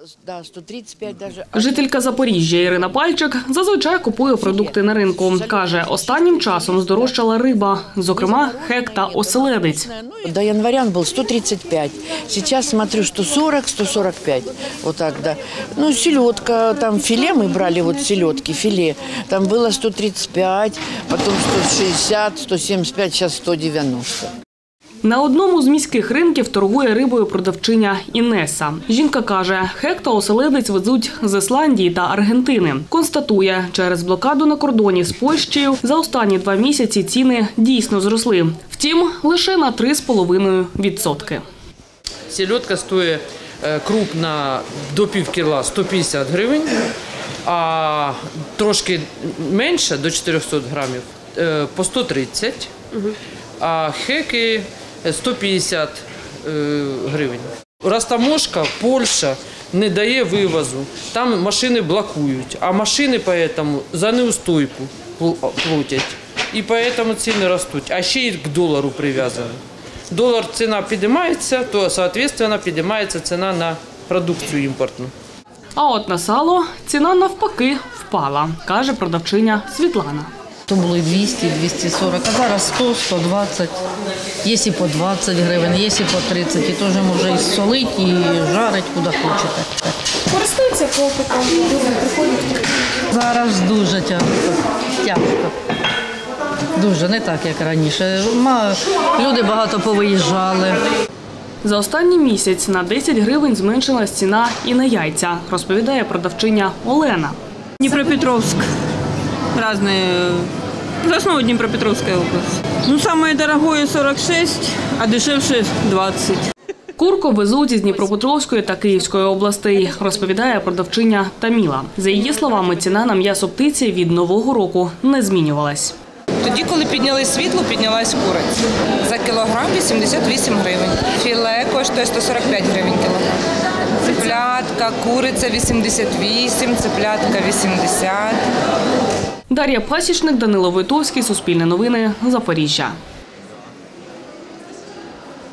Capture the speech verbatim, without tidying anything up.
Жителька Запоріжжя Ірина Пальчик зазвичай купує продукти на ринку. Каже, останнім часом здорожчала риба, зокрема хек та оселедець. До января був сто тридцять п'ять, зараз смотрю сто сорок - сто сорок п'ять. Вот так, да. Ну, селедка, там филе мы брали, вот селедки, филе, там было сто тридцать пять, потом сто шестьдесят, сто семьдесят пять, сейчас сто девяносто. На одному з міських ринків торгує рибою продавчиня Інеса. Жінка каже, хек та оселедець везуть з Ісландії та Аргентини. Констатує, через блокаду на кордоні з Польщею за останні два місяці ціни дійсно зросли. Втім, лише на три з половиною відсотки. Селедка стоїть крупна до пів кіла сто п'ятдесят гривень, а трошки менше, до чотирьохсот грамів, по сто тридцять. А хеки сто п'ятдесят гривень. Розтаможка, Польща не дає вивозу, там машини блокують, а машини тому за неустойку платять. І тому ціни ростуть, а ще й к долару прив'язані. Долар ціна підіймається, то, відповідно, підіймається ціна на продукцію імпортну. А от на сало ціна навпаки впала, каже продавчиня Світлана. То було двісті - двісті сорок, а зараз сто - сто двадцять, є і по двадцять гривень, є і по тридцять. І теж може і солить, і жарить, куди хочете. Користується попитом, люди приходять? Зараз дуже тяжко, тяжко. Дуже, не так, як раніше. Люди багато повиїжджали. За останній місяць на десять гривень зменшилась ціна і на яйця, розповідає продавчиня Олена. Днепропетровск. Разные. В основном Днепропетровская область. Ну, самое дорогое сорок шесть, а дешевше двадцать. Курку везуть із Дніпропетровської та Київської областей, розповідає продавчиня Таміла. За її словами, ціна на м'ясо птиці від Нового року не змінювалась. Тоді, коли підняли світло, піднялась куриця. За кілограм вісімдесят вісім гривень. Філе коштує сто сорок п'ять гривень кілограм. Цеплятка, куриця вісімдесят вісім, цеплятка вісімдесят. Дар'я Пасічник, Данило Войтовський, Суспільне новини, Запоріжжя.